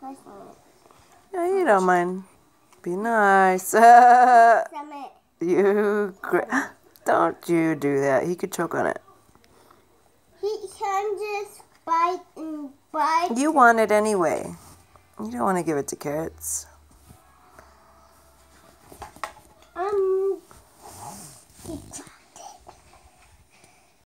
Yeah, you don't mind. Be nice. Don't you do that. He could choke on it. He can just bite and bite. You want it anyway. You don't want to give it to Carrots. He